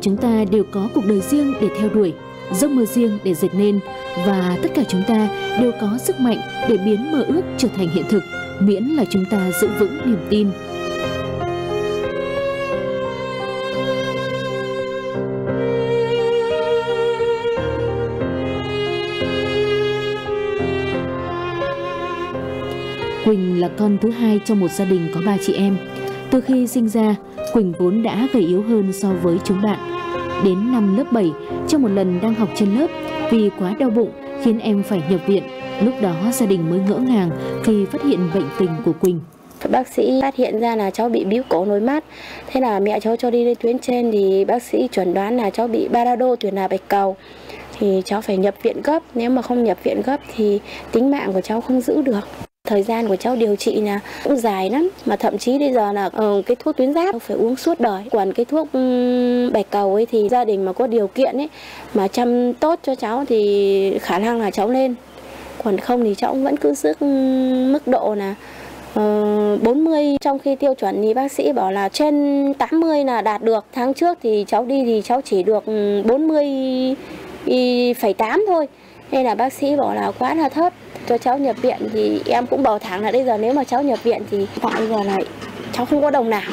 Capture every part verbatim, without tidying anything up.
chúng ta đều có cuộc đời riêng để theo đuổi, giấc mơ riêng để dệt nên, và tất cả chúng ta đều có sức mạnh để biến mơ ước trở thành hiện thực, miễn là chúng ta giữ vững niềm tin. Quỳnh là con thứ hai trong một gia đình có ba chị em. Từ khi sinh ra, Quỳnh vốn đã gầy yếu hơn so với chúng bạn. Đến năm lớp bảy, trong một lần đang học trên lớp, vì quá đau bụng khiến em phải nhập viện. Lúc đó gia đình mới ngỡ ngàng khi phát hiện bệnh tình của Quỳnh. Bác sĩ phát hiện ra là cháu bị bíu cổ nối mát. Thế là mẹ cháu cho đi lên tuyến trên thì bác sĩ chẩn đoán là cháu bị ba đau đô tuyến là bạch cầu. Thì cháu phải nhập viện gấp, nếu mà không nhập viện gấp thì tính mạng của cháu không giữ được. Thời gian của cháu điều trị là cũng dài lắm, mà thậm chí bây giờ là uh, cái thuốc tuyến giáp phải uống suốt đời. Còn cái thuốc um, bạch cầu ấy thì gia đình mà có điều kiện ấy mà chăm tốt cho cháu thì khả năng là cháu lên. Còn không thì cháu cũng vẫn cứ giữ mức độ là uh, bốn mươi. Trong khi tiêu chuẩn thì bác sĩ bảo là trên tám mươi là đạt được. Tháng trước thì cháu đi thì cháu chỉ được bốn mươi phẩy tám thôi. Nên là bác sĩ bảo là quá là thấp. Cho cháu nhập viện thì em cũng bảo thẳng là bây giờ nếu mà cháu nhập viện thì tại giờ này cháu không có đồng nào.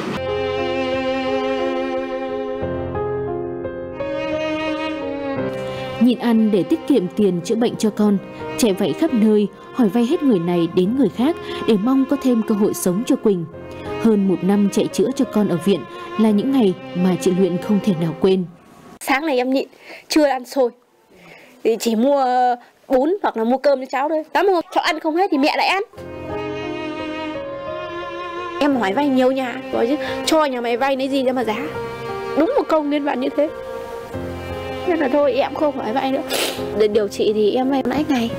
Nhịn ăn để tiết kiệm tiền chữa bệnh cho con, chạy vạy khắp nơi, hỏi vay hết người này đến người khác để mong có thêm cơ hội sống cho Quỳnh. Hơn một năm chạy chữa cho con ở viện là những ngày mà chị Luyện không thể nào quên. Sáng này em nhịn, trưa ăn xôi, thì chỉ mua bún hoặc là mua cơm cho cháu thôi. Lắm hôm cháu ăn không hết thì mẹ lại ăn. Em hỏi vay nhiều nhà rồi chứ, cho nhà mày vay lấy gì cho mà giá. Đúng một câu liên quan như thế. Nên là thôi em không hỏi vay nữa. Để điều trị thì em vay lãi ngày.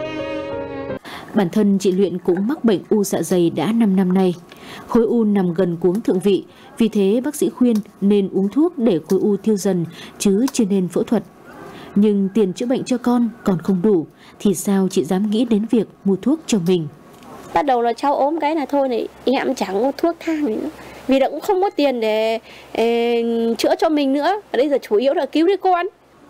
Bản thân chị Luyện cũng mắc bệnh u dạ dày đã năm năm nay. Khối u nằm gần cuống thượng vị, vì thế bác sĩ khuyên nên uống thuốc để khối u tiêu dần chứ chưa nên phẫu thuật. Nhưng tiền chữa bệnh cho con còn không đủ, thì sao chị dám nghĩ đến việc mua thuốc cho mình. Bắt đầu là cháu ốm cái là thôi này, em chẳng có thuốc thang nữa. Vì là cũng không có tiền để, để chữa cho mình nữa. Ở đây giờ chủ yếu là cứu đứa con.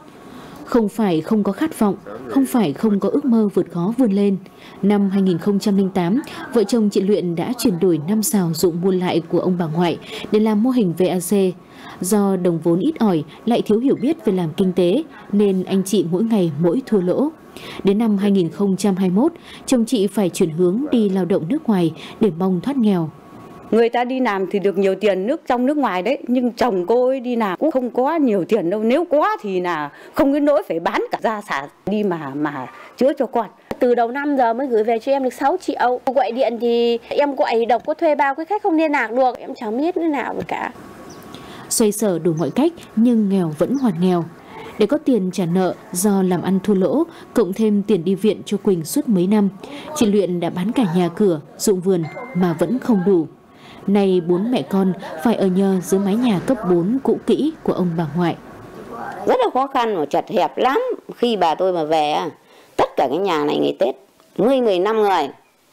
Không phải không có khát vọng, không phải không có ước mơ vượt khó vươn lên. Năm hai nghìn không trăm lẻ tám, vợ chồng chị Luyện đã chuyển đổi năm sào ruộng buôn lại của ông bà ngoại để làm mô hình vê a xê. Do đồng vốn ít ỏi lại thiếu hiểu biết về làm kinh tế nên anh chị mỗi ngày mỗi thua lỗ. Đến năm hai nghìn không trăm hai mươi mốt, chồng chị phải chuyển hướng đi lao động nước ngoài để mong thoát nghèo. Người ta đi làm thì được nhiều tiền nước trong nước ngoài đấy, nhưng chồng cô ấy đi làm cũng không có nhiều tiền đâu. Nếu có thì là không cái nỗi phải bán cả gia sản đi mà mà chữa cho con. Từ đầu năm giờ mới gửi về cho em được sáu triệu. Gọi điện thì em gọi độc có thuê bao, cái khách không liên lạc được, em chẳng biết thế nào cả. Xoay sở đủ mọi cách nhưng nghèo vẫn hoàn nghèo. Để có tiền trả nợ do làm ăn thua lỗ, cộng thêm tiền đi viện cho Quỳnh suốt mấy năm, chị Luyện đã bán cả nhà cửa, ruộng vườn mà vẫn không đủ. Nay bốn mẹ con phải ở nhờ dưới mái nhà cấp bốn cũ kỹ của ông bà ngoại. Rất là khó khăn mà chật hẹp lắm. Khi bà tôi mà về, tất cả cái nhà này ngày Tết mười mười năm người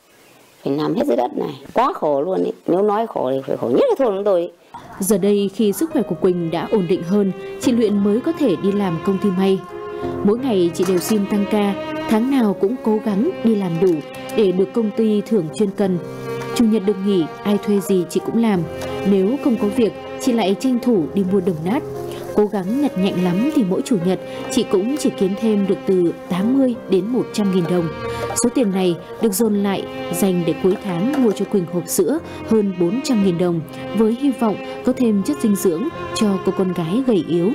phải nằm hết dưới đất này. Quá khổ luôn ấy. Nếu nói khổ thì phải khổ nhất là thôi chúng tôi ấy. Giờ đây khi sức khỏe của Quỳnh đã ổn định hơn, chị Luyện mới có thể đi làm công ty may. Mỗi ngày chị đều xin tăng ca, tháng nào cũng cố gắng đi làm đủ để được công ty thưởng chuyên cần. Chủ nhật được nghỉ, ai thuê gì chị cũng làm. Nếu không có việc, chị lại tranh thủ đi mua đồng nát. Cố gắng nhặt nhạnh lắm thì mỗi chủ nhật chị cũng chỉ kiếm thêm được từ tám mươi đến một trăm nghìn đồng. Số tiền này được dồn lại dành để cuối tháng mua cho Quỳnh hộp sữa hơn bốn trăm nghìn đồng, với hy vọng có thêm chất dinh dưỡng cho cô con gái gầy yếu.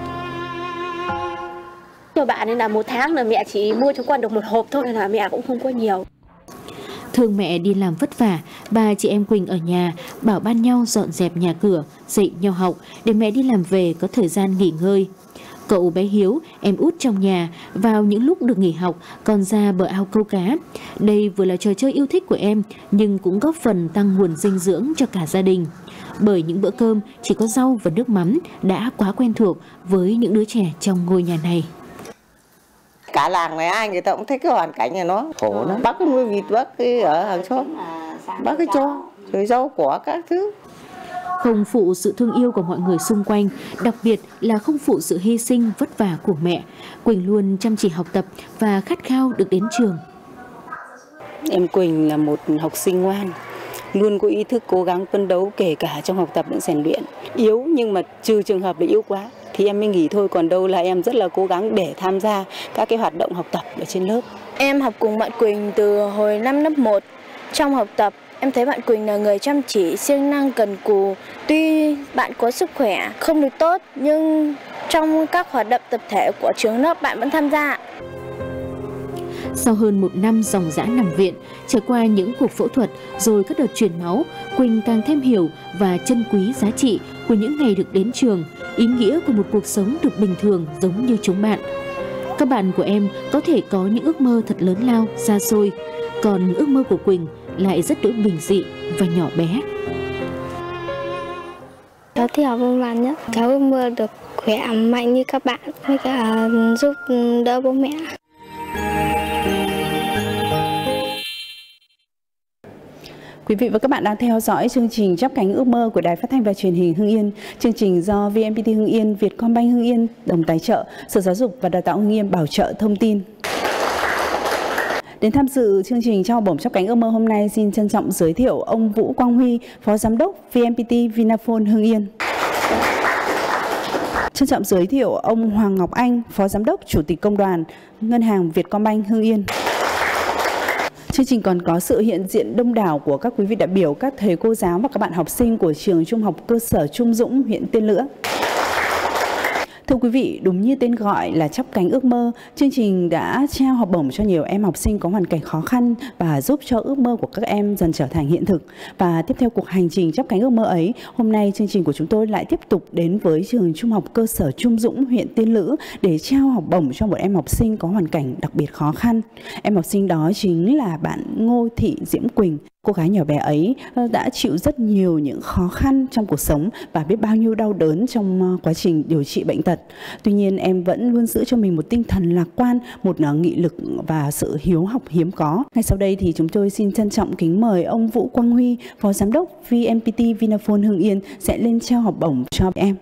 Cho bạn nên là một tháng là mẹ chỉ mua cho con được một hộp thôi, nên là mẹ cũng không có nhiều. Thương mẹ đi làm vất vả, ba chị em Quỳnh ở nhà bảo ban nhau dọn dẹp nhà cửa, dạy nhau học để mẹ đi làm về có thời gian nghỉ ngơi. Cậu bé Hiếu, em út trong nhà, vào những lúc được nghỉ học còn ra bờ ao câu cá. Đây vừa là trò chơi yêu thích của em nhưng cũng góp phần tăng nguồn dinh dưỡng cho cả gia đình. Bởi những bữa cơm chỉ có rau và nước mắm đã quá quen thuộc với những đứa trẻ trong ngôi nhà này. Cả làng này ai người ta cũng thấy cái hoàn cảnh này nó khổ lắm. Bác cái nuôi vịt, bác cái ở hàng xóm, bác cái cho, rồi rau quả các thứ. không phụ sự thương yêu của mọi người xung quanh, đặc biệt là không phụ sự hy sinh vất vả của mẹ. Quỳnh luôn chăm chỉ học tập và khát khao được đến trường. Em Quỳnh là một học sinh ngoan, luôn có ý thức cố gắng phấn đấu kể cả trong học tập lẫn rèn luyện. Yếu nhưng mà trừ trường hợp là yếu quá thì em mới nghỉ thôi, còn đâu là em rất là cố gắng để tham gia các cái hoạt động học tập ở trên lớp. Em học cùng bạn Quỳnh từ hồi năm lớp một. Trong học tập, em thấy bạn Quỳnh là người chăm chỉ, siêng năng, cần cù. Tuy bạn có sức khỏe không được tốt, nhưng trong các hoạt động tập thể của trường lớp bạn vẫn tham gia. Sau hơn một năm ròng rã nằm viện, trải qua những cuộc phẫu thuật rồi các đợt truyền máu, Quỳnh càng thêm hiểu và trân quý giá trị của những ngày được đến trường, ý nghĩa của một cuộc sống được bình thường giống như chúng bạn. Các bạn của em có thể có những ước mơ thật lớn lao, xa xôi, còn ước mơ của Quỳnh lại rất đỗi bình dị và nhỏ bé. Cháu thích học môn văn nhất. Cháu ước mơ được khỏe mạnh như các bạn, với cả giúp đỡ bố mẹ. Quý vị và các bạn đang theo dõi chương trình Chắp cánh ước mơ của Đài Phát thanh và Truyền hình Hưng Yên. Chương trình do vê en pê tê Hưng Yên, Vietcombank Hưng Yên đồng tài trợ, Sở Giáo dục và Đào tạo Hưng Yên bảo trợ thông tin. Đến tham dự chương trình trao học bổng Chắp cánh ước mơ hôm nay, xin trân trọng giới thiệu ông Vũ Quang Huy, Phó Giám đốc vê en pê tê Vinaphone Hưng Yên. Trân trọng giới thiệu ông Hoàng Ngọc Anh, Phó Giám đốc Chủ tịch Công đoàn Ngân hàng Vietcombank Hưng Yên. Chương trình còn có sự hiện diện đông đảo của các quý vị đại biểu, các thầy cô giáo và các bạn học sinh của trường Trung học cơ sở Trung Dũng, huyện Tiên Lữ. Thưa quý vị, đúng như tên gọi là Chắp cánh ước mơ, chương trình đã trao học bổng cho nhiều em học sinh có hoàn cảnh khó khăn và giúp cho ước mơ của các em dần trở thành hiện thực. Và tiếp theo cuộc hành trình chắp cánh ước mơ ấy, hôm nay chương trình của chúng tôi lại tiếp tục đến với trường Trung học cơ sở Trung Dũng, huyện Tiên Lữ để trao học bổng cho một em học sinh có hoàn cảnh đặc biệt khó khăn. Em học sinh đó chính là bạn Ngô Thị Diễm Quỳnh. Cô gái nhỏ bé ấy đã chịu rất nhiều những khó khăn trong cuộc sống và biết bao nhiêu đau đớn trong quá trình điều trị bệnh tật. Tuy nhiên em vẫn luôn giữ cho mình một tinh thần lạc quan, một nghị lực và sự hiếu học hiếm có. Ngay sau đây thì chúng tôi xin trân trọng kính mời ông Vũ Quang Huy, Phó Giám đốc vê en pê tê Vinaphone Hưng Yên sẽ lên trao học bổng cho em.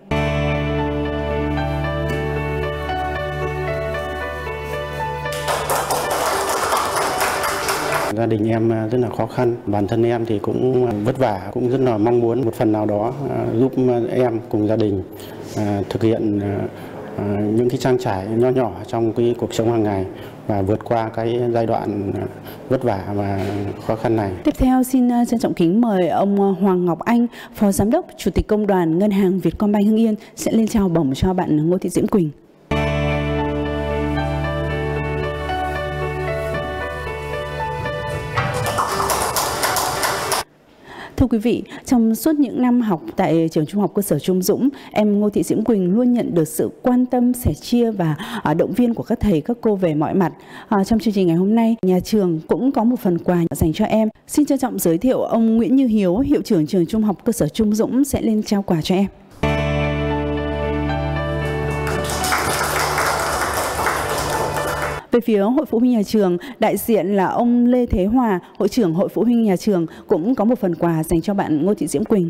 Gia đình em rất là khó khăn, bản thân em thì cũng vất vả, cũng rất là mong muốn một phần nào đó giúp em cùng gia đình thực hiện những cái trang trải nho nhỏ trong cái cuộc sống hàng ngày và vượt qua cái giai đoạn vất vả và khó khăn này. Tiếp theo xin trân trọng kính mời ông Hoàng Ngọc Anh, Phó Giám đốc Chủ tịch Công đoàn Ngân hàng Vietcombank Hưng Yên sẽ lên trao bổng cho bạn Ngô Thị Diễm Quỳnh. Thưa quý vị, trong suốt những năm học tại trường Trung học cơ sở Trung Dũng, em Ngô Thị Diễm Quỳnh luôn nhận được sự quan tâm, sẻ chia và động viên của các thầy, các cô về mọi mặt. À, trong chương trình ngày hôm nay, nhà trường cũng có một phần quà dành cho em. Xin trân trọng giới thiệu ông Nguyễn Như Hiếu, hiệu trưởng trường Trung học cơ sở Trung Dũng sẽ lên trao quà cho em. Về phía Hội Phụ huynh nhà trường, đại diện là ông Lê Thế Hòa, Hội trưởng Hội Phụ huynh nhà trường cũng có một phần quà dành cho bạn Ngô Thị Diễm Quỳnh.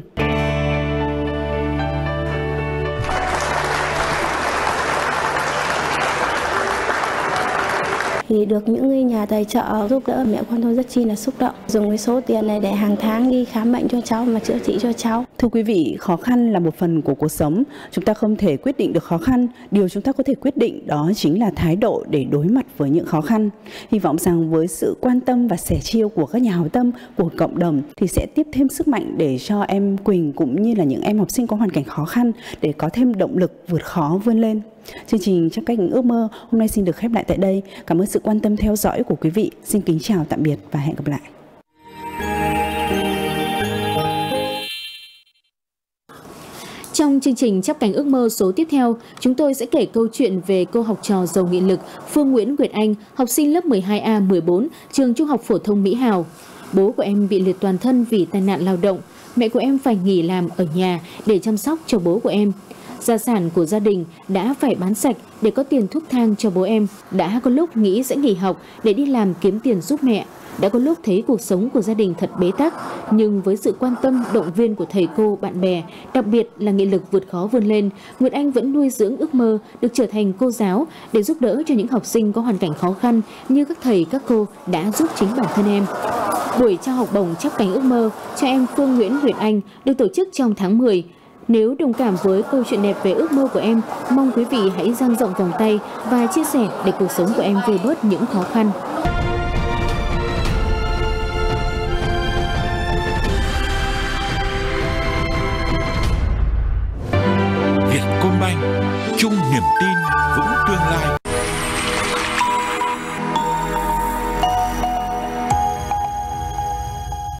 Thì được những người nhà tài trợ giúp đỡ, mẹ con tôi rất chi là xúc động. Dùng cái số tiền này để hàng tháng đi khám bệnh cho cháu mà chữa trị cho cháu. Thưa quý vị, khó khăn là một phần của cuộc sống. Chúng ta không thể quyết định được khó khăn. Điều chúng ta có thể quyết định đó chính là thái độ để đối mặt với những khó khăn. Hy vọng rằng với sự quan tâm và sẻ chia của các nhà hảo tâm, của cộng đồng thì sẽ tiếp thêm sức mạnh để cho em Quỳnh cũng như là những em học sinh có hoàn cảnh khó khăn để có thêm động lực vượt khó vươn lên. Chương trình Chắp cánh ước mơ hôm nay xin được khép lại tại đây. Cảm ơn sự quan tâm theo dõi của quý vị. Xin kính chào tạm biệt và hẹn gặp lại. Trong chương trình Chắp cánh ước mơ số tiếp theo, chúng tôi sẽ kể câu chuyện về cô học trò giàu nghị lực Phương Nguyễn Nguyệt Anh, học sinh lớp mười hai A mười bốn, trường Trung học phổ thông Mỹ Hào. Bố của em bị liệt toàn thân vì tai nạn lao động. Mẹ của em phải nghỉ làm ở nhà để chăm sóc cho bố của em. Gia sản của gia đình đã phải bán sạch để có tiền thuốc thang cho bố em. Đã có lúc nghĩ sẽ nghỉ học để đi làm kiếm tiền giúp mẹ. Đã có lúc thấy cuộc sống của gia đình thật bế tắc, nhưng với sự quan tâm, động viên của thầy cô, bạn bè, đặc biệt là nghị lực vượt khó vươn lên, Nguyệt Anh vẫn nuôi dưỡng ước mơ được trở thành cô giáo để giúp đỡ cho những học sinh có hoàn cảnh khó khăn như các thầy, các cô đã giúp chính bản thân em. Buổi trao học bổng chắp cánh ước mơ cho em Phương Nguyễn Nguyệt Anh được tổ chức trong tháng mười. Nếu đồng cảm với câu chuyện đẹp về ước mơ của em, mong quý vị hãy dang rộng vòng tay và chia sẻ để cuộc sống của em vơi bớt những khó khăn. Vietcombank, chung niềm tin.